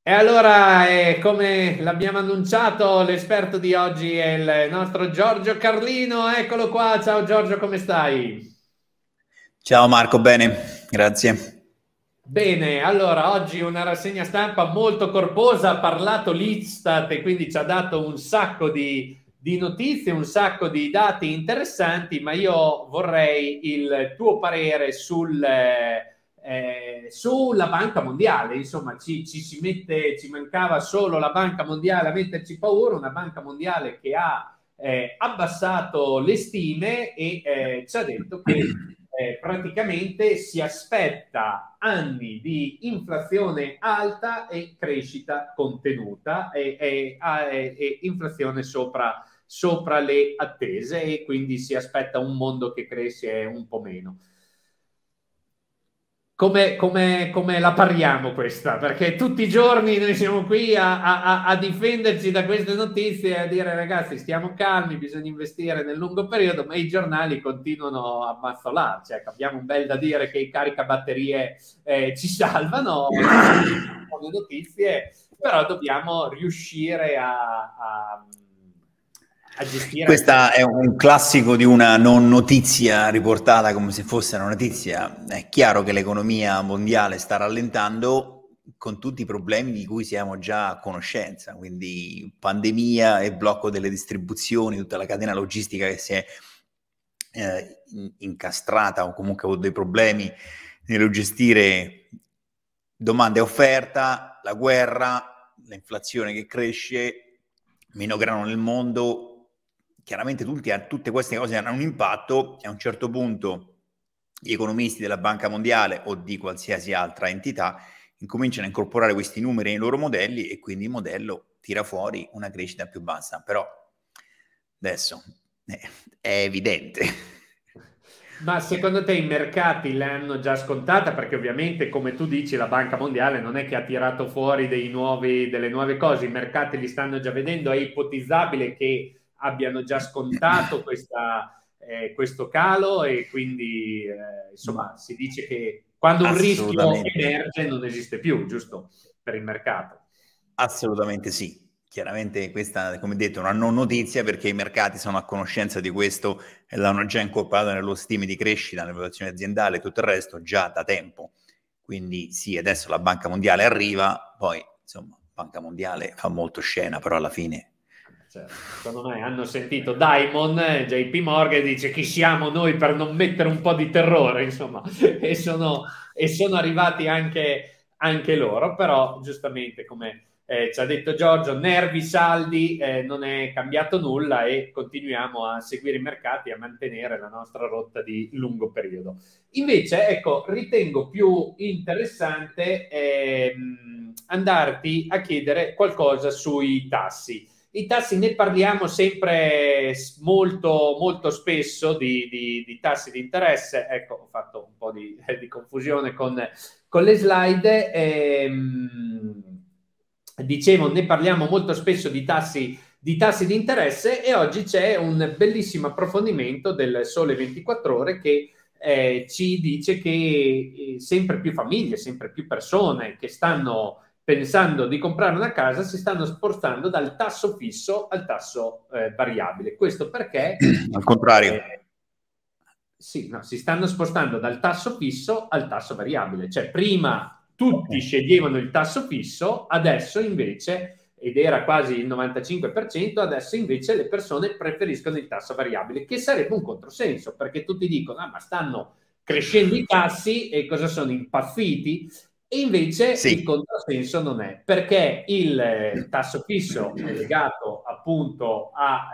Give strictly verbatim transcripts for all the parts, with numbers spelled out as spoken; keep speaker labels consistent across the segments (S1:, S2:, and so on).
S1: E allora, eh, come l'abbiamo annunciato, l'esperto di oggi è il nostro Giorgio Carlino. Eccolo qua. Ciao Giorgio, come stai?
S2: Ciao Marco, bene, grazie.
S1: Bene, allora oggi una rassegna stampa molto corposa, ha parlato l'Istat e quindi ci ha dato un sacco di, di notizie, un sacco di dati interessanti, ma io vorrei il tuo parere sul, eh, eh, sulla Banca Mondiale. Insomma, ci, ci si mette, ci mancava solo la Banca Mondiale a metterci paura, una Banca Mondiale che ha eh, abbassato le stime e eh, ci ha detto che eh, praticamente si aspetta anni di inflazione alta e crescita contenuta e, e, e, e inflazione sopra, sopra le attese, e quindi si aspetta un mondo che cresce un po' meno. Come, come, come la pariamo questa? Perché tutti i giorni noi siamo qui a, a- a difenderci da queste notizie e a dire ragazzi stiamo calmi, bisogna investire nel lungo periodo, ma i giornali continuano a mazzolarci. Ecco, abbiamo un bel da dire che i caricabatterie eh, ci salvano, ci sono buone notizie, però dobbiamo riuscire a, a, a gestire anche
S2: Questo è un classico di una non notizia riportata come se fosse una notizia. È chiaro che l'economia mondiale sta rallentando con tutti i problemi di cui siamo già a conoscenza, quindi pandemia e blocco delle distribuzioni, tutta la catena logistica che si è eh, incastrata o comunque ha avuto dei problemi nel gestire domanda e offerta, la guerra, l'inflazione che cresce, meno grano nel mondo. Chiaramente tutti, tutte queste cose hanno un impatto e a un certo punto gli economisti della Banca Mondiale o di qualsiasi altra entità incominciano a incorporare questi numeri nei loro modelli e quindi il modello tira fuori una crescita più bassa. Però adesso eh, è evidente.
S1: Ma secondo te i mercati l'hanno già scontata? Perché ovviamente, come tu dici, la Banca Mondiale non è che ha tirato fuori dei nuovi, delle nuove cose, i mercati li stanno già vedendo. È ipotizzabile che abbiano già scontato questa, eh, questo calo e quindi eh,
S2: Ma
S1: insomma si dice che quando un rischio
S2: assolutamente.
S1: emerge non esiste più, giusto? Per il mercato.
S2: Assolutamente sì. Chiaramente questa, come detto, è una non notizia perché i mercati sono a conoscenza di questo e l'hanno già incorporato nello stime di crescita, nelle valutazioni aziendali e tutto il resto già da tempo. Quindi sì, adesso la Banca Mondiale arriva, poi insomma, Banca Mondiale fa molto scena, però alla fine.
S1: Certo, secondo me hanno sentito Diamond, eh, J P Morgan dice chi siamo noi per non mettere un po' di terrore, insomma, e sono, e sono arrivati anche, anche loro, però giustamente come eh, ci ha detto Giorgio, nervi saldi, eh, non è cambiato nulla e continuiamo a seguire i mercati e a mantenere la nostra rotta di lungo periodo. Invece, ecco, ritengo più interessante ehm, andarti a chiedere qualcosa sui tassi. I tassi ne parliamo sempre molto, molto spesso di, di, di tassi di interesse. Ecco, ho fatto un po' di, di confusione con, con le slide. Ehm, dicevo, ne parliamo molto spesso di tassi, di tassi di interesse e oggi c'è un bellissimo approfondimento del Sole ventiquattro Ore che eh, ci dice che eh, sempre più famiglie, sempre più persone che stanno pensando di comprare una casa si stanno spostando dal tasso fisso al tasso eh, variabile. Questo perché
S2: Al contrario.
S1: eh, sì, no, si stanno spostando dal tasso fisso al tasso variabile. Cioè prima
S2: Ok.
S1: tutti sceglievano il tasso fisso, adesso invece, ed era quasi il novantacinque per cento, adesso invece le persone preferiscono il tasso variabile, che sarebbe un controsenso, perché tutti dicono, ah, ma stanno crescendo i tassi e cosa sono impazziti? E invece il
S2: Sì.
S1: controsenso non è, perché il eh, tasso fisso è legato appunto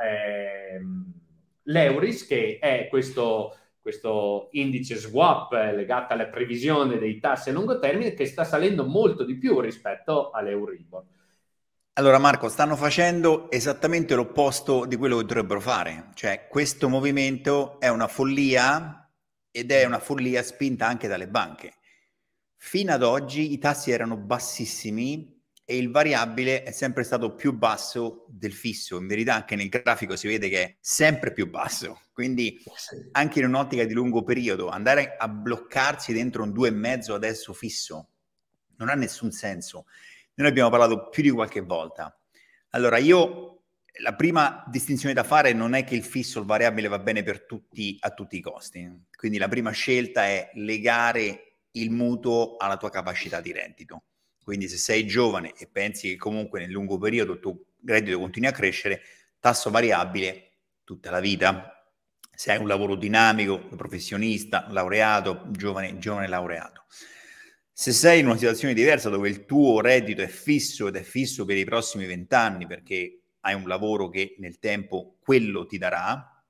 S1: all'Euris, che è questo, questo indice swap eh, legato alla previsione dei tassi a lungo termine, che sta salendo molto di più rispetto all'Euribor.
S2: Allora Marco, stanno facendo esattamente l'opposto di quello che dovrebbero fare, cioè questo movimento è una follia ed è una follia spinta anche dalle banche. Fino ad oggi i tassi erano bassissimi e il variabile è sempre stato più basso del fisso, in verità anche nel grafico si vede che è sempre più basso, quindi anche in un'ottica di lungo periodo andare a bloccarsi dentro un due e mezzo adesso fisso non ha nessun senso. Noi abbiamo parlato più di qualche volta. Allora, io, la prima distinzione da fare non è che il fisso o il variabile va bene per tutti, a tutti i costi. Quindi la prima scelta è legare il mutuo alla tua capacità di reddito. Quindi se sei giovane e pensi che comunque nel lungo periodo il tuo reddito continui a crescere, tasso variabile tutta la vita. Se hai un lavoro dinamico, professionista, laureato, giovane, giovane laureato. Se sei in una situazione diversa dove il tuo reddito è fisso ed è fisso per i prossimi vent'anni perché hai un lavoro che nel tempo quello ti darà,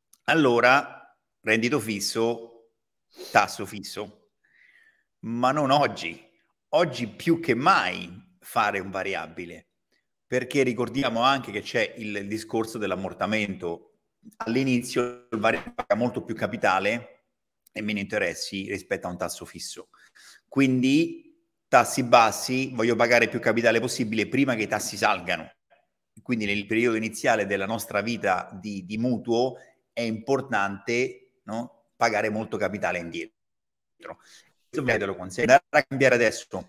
S2: allora reddito fisso, tasso fisso. Ma non oggi. Oggi più che mai fare un variabile, perché ricordiamo anche che c'è il, il discorso dell'ammortamento. All'inizio il variabile paga molto più capitale e meno interessi rispetto a un tasso fisso. Quindi tassi bassi, voglio pagare più capitale possibile prima che i tassi salgano. Quindi nel periodo iniziale della nostra vita di, di mutuo è importante, no, pagare molto capitale indietro. Questo te lo consente. Andare a cambiare adesso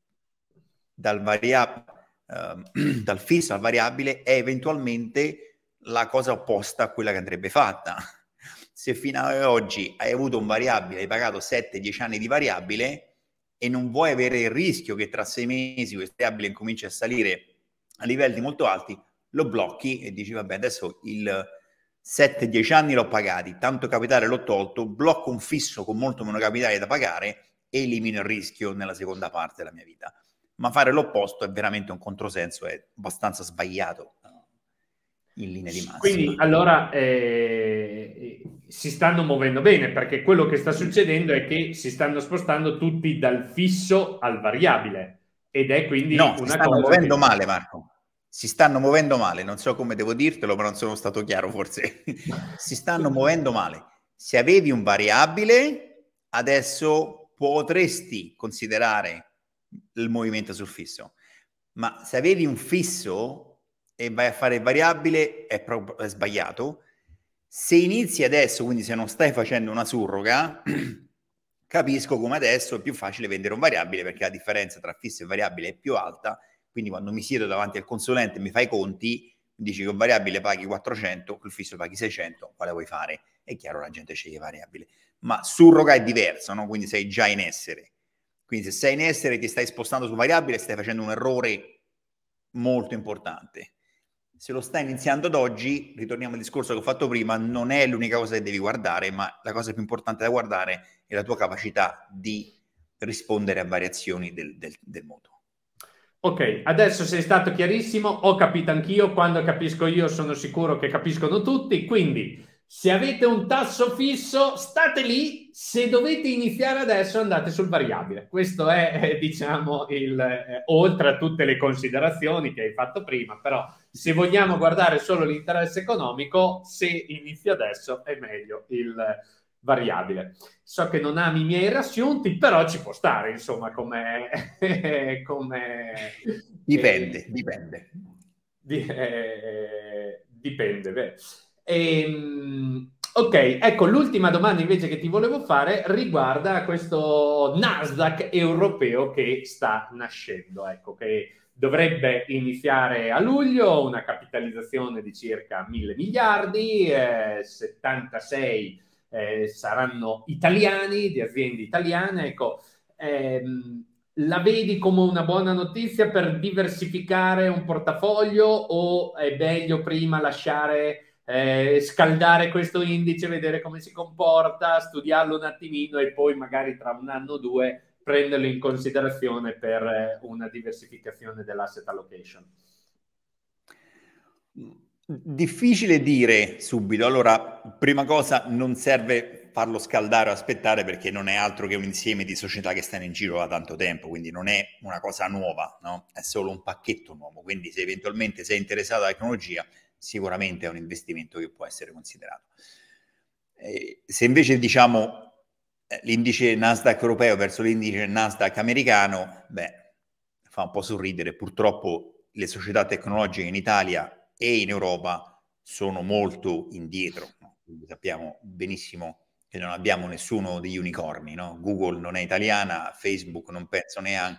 S2: dal, variab- uh, dal fisso al variabile è eventualmente la cosa opposta a quella che andrebbe fatta. Se fino ad oggi hai avuto un variabile, hai pagato sette dieci anni di variabile e non vuoi avere il rischio che tra sei mesi questo variabile incominci a salire a livelli molto alti, lo blocchi e dici vabbè adesso il sette dieci anni l'ho pagati, tanto capitale l'ho tolto, blocco un fisso con molto meno capitale da pagare e elimino il rischio nella seconda parte della mia vita. Ma fare l'opposto è veramente un controsenso, è abbastanza sbagliato in linea di massima.
S1: Quindi allora eh, si stanno muovendo bene, perché quello che sta succedendo è che si stanno spostando tutti dal fisso al variabile ed è quindi
S2: no,
S1: una
S2: si stanno
S1: cosa
S2: muovendo
S1: che...
S2: male, Marco. Si stanno muovendo male, non so come devo dirtelo, ma non sono stato chiaro forse. Si stanno muovendo male. Se avevi un variabile, adesso potresti considerare il movimento sul fisso. Ma se avevi un fisso e vai a fare il variabile, è proprio è sbagliato. Se inizi adesso, quindi se non stai facendo una surroga, capisco come adesso è più facile vendere un variabile perché la differenza tra fisso e variabile è più alta. Quindi quando mi siedo davanti al consulente e mi fai i conti, dici che un variabile paghi quattrocento, col fisso paghi seicento, quale vuoi fare? È chiaro, la gente sceglie variabile. Ma surroga è diverso, no? Quindi sei già in essere. Quindi se sei in essere e ti stai spostando su variabile, stai facendo un errore molto importante. Se lo stai iniziando ad oggi, ritorniamo al discorso che ho fatto prima, non è l'unica cosa che devi guardare, ma la cosa più importante da guardare è la tua capacità di rispondere a variazioni del, del, del mutuo.
S1: Ok, adesso sei stato chiarissimo, ho capito anch'io, quando capisco io sono sicuro che capiscono tutti, quindi se avete un tasso fisso state lì, se dovete iniziare adesso andate sul variabile. Questo è eh, diciamo il eh, oltre a tutte le considerazioni che hai fatto prima, però se vogliamo guardare solo l'interesse economico, se inizi adesso è meglio il variabile. So che non ami i miei riassunti, però ci può stare, insomma, come... come
S2: Dipende,
S1: eh,
S2: dipende.
S1: Di, eh, dipende. Beh. Ehm, ok, ecco, l'ultima domanda invece che ti volevo fare riguarda questo Nasdaq europeo che sta nascendo, ecco, che dovrebbe iniziare a luglio, una capitalizzazione di circa mille miliardi, eh, settantasei eh, saranno italiani, di aziende italiane, ecco, ehm, la vedi come una buona notizia per diversificare un portafoglio o è meglio prima lasciare eh, scaldare questo indice, vedere come si comporta, studiarlo un attimino e poi magari tra un anno o due prenderlo in considerazione per eh, una diversificazione dell'asset allocation?
S2: Difficile dire subito. Allora, prima cosa, non serve farlo scaldare o aspettare perché non è altro che un insieme di società che stanno in giro da tanto tempo, quindi non è una cosa nuova, no? È solo un pacchetto nuovo. Quindi se eventualmente sei interessato alla tecnologia, sicuramente è un investimento che può essere considerato. Eh, se invece diciamo l'indice Nasdaq europeo verso l'indice Nasdaq americano, beh, fa un po' sorridere. Purtroppo le società tecnologiche in Italia e in Europa sono molto indietro, no? Quindi sappiamo benissimo che non abbiamo nessuno degli unicorni, no? Google non è italiana, Facebook non penso neanche,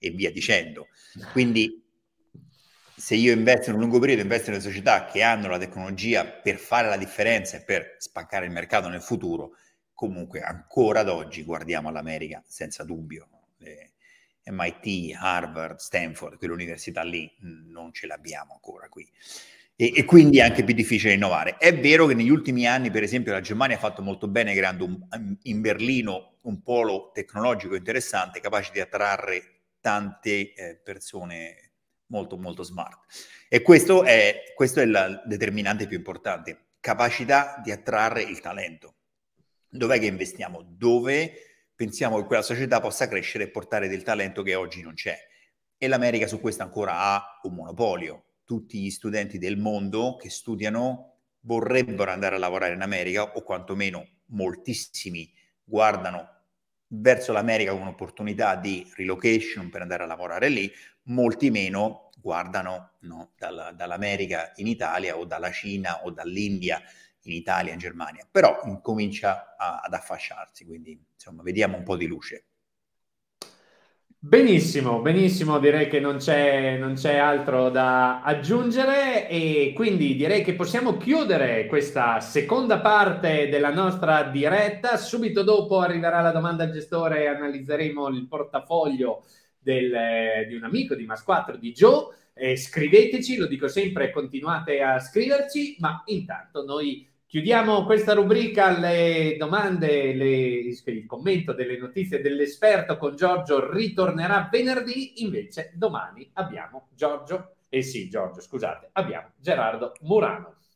S2: e via dicendo. Quindi se io investo in un lungo periodo, investo nelle società che hanno la tecnologia per fare la differenza e per spaccare il mercato nel futuro, comunque ancora ad oggi guardiamo all'America senza dubbio. Le M I T, Harvard, Stanford, quell'università lì non ce l'abbiamo ancora qui. E, e quindi è anche più difficile innovare. È vero che negli ultimi anni, per esempio, la Germania ha fatto molto bene creando un, in Berlino un polo tecnologico interessante, capace di attrarre tante eh, persone molto molto smart. E questo è, questo è il determinante più importante, capacità di attrarre il talento. Dov'è che investiamo? Dove pensiamo che quella società possa crescere e portare del talento che oggi non c'è. E l'America su questo ancora ha un monopolio. Tutti gli studenti del mondo che studiano vorrebbero andare a lavorare in America, o quantomeno moltissimi guardano verso l'America come un'opportunità di relocation per andare a lavorare lì, molti meno guardano no, dalla, dall'America in Italia o dalla Cina o dall'India in Italia, in Germania, però comincia a, ad affasciarsi, quindi insomma vediamo un po' di luce.
S1: Benissimo, benissimo, direi che non c'è non c'è altro da aggiungere e quindi direi che possiamo chiudere questa seconda parte della nostra diretta. Subito dopo arriverà la domanda al gestore e analizzeremo il portafoglio del, di un amico di Mas quattro, di Joe. Eh, scriveteci, lo dico sempre, continuate a scriverci, ma intanto noi chiudiamo questa rubrica, le domande, le, il commento delle notizie dell'esperto con Giorgio ritornerà venerdì, invece domani abbiamo Giorgio, eh sì Giorgio, scusate, abbiamo Gerardo Murano.